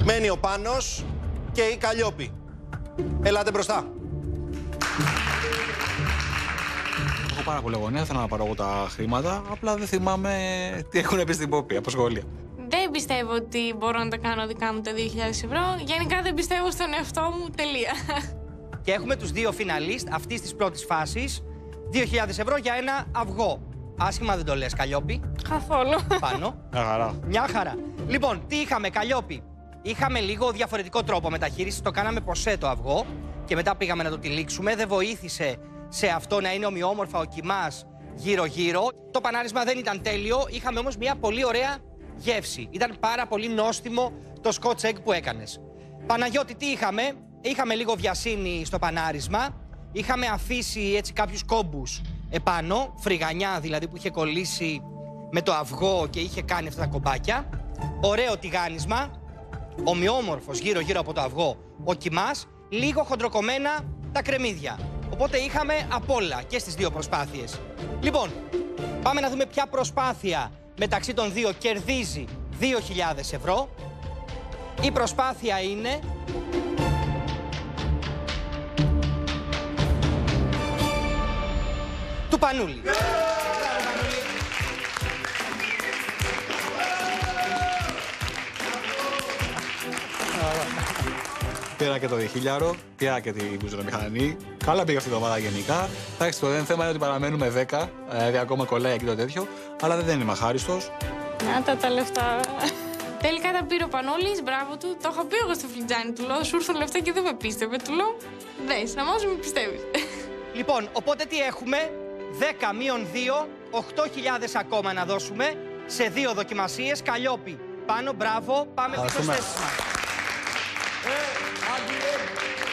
Μένει ο Πάνος και η Καλλιόπη. Ελάτε μπροστά. Έχω πάρα πολύ αγωνία, θέλω να πάρω εγώ τα χρήματα. Απλά δεν θυμάμαι τι έχουν πει στην Πόπη από σχόλια. Δεν πιστεύω ότι μπορώ να τα κάνω δικά μου τα 2.000 ευρώ. Γενικά δεν πιστεύω στον εαυτό μου. Τελεία. Και έχουμε τους δύο φιναλίστ αυτής της πρώτης φάσης. 2.000 ευρώ για ένα αυγό. Άσχημα δεν το λες, Καλλιόπη. Καθόλου. Πάνω. Μια χαρά. Μια χαρά. Λοιπόν, τι είχαμε, Καλλιόπη? Είχαμε λίγο διαφορετικό τρόπο μεταχείρισης. Το κάναμε ποσέ το αυγό και μετά πήγαμε να το τυλίξουμε. Δεν βοήθησε σε αυτό να είναι ομοιόμορφα ο κιμάς γύρω-γύρω. Το πανάρισμα δεν ήταν τέλειο. Είχαμε όμως μια πολύ ωραία γεύση. Ήταν πάρα πολύ νόστιμο το Scotch egg που έκανες. Παναγιώτη, τι είχαμε? Είχαμε λίγο βιασύνη στο πανάρισμα. Είχαμε αφήσει έτσι κάποιους κόμπους επάνω, φρυγανιά δηλαδή που είχε κολλήσει με το αυγό και είχε κάνει αυτά τα κομπάκια. Ωραίο τηγάνισμα, ομοιόμορφος γύρω-γύρω από το αυγό ο κιμάς, λίγο χοντροκομμένα τα κρεμμύδια. Οπότε είχαμε απ' όλα και στις δύο προσπάθειες. Λοιπόν, πάμε να δούμε ποια προσπάθεια μεταξύ των δύο κερδίζει 2.000 ευρώ. Η προσπάθεια είναι... του Πανούλη. Πήρα και το 2.000, πήρα και την μπουζονομηχανή. Καλά πήγα αυτή την εβδομάδα γενικά. Εντάξει, το θέμα είναι ότι παραμένουμε 10, δηλαδή ακόμα κολλάει εκεί το τέτοιο, αλλά δεν είμαι αχάριστος. Να τα λεφτά. Τελικά τα πήρε ο Πανόλης, μπράβο του. Το είχα πει εγώ στο φλιτζάνι του. Λέω, σου ήρθαν λεφτά και δεν με πίστευε. Του λέω, δες, να μας με πιστεύεις. Λοιπόν, οπότε τι έχουμε? 10 μείον 2, 8.000 ακόμα να δώσουμε σε δύο δοκιμασίες. Καλλιόπη, πάνω, μπράβο, πάμε στις προσθέσεις μας.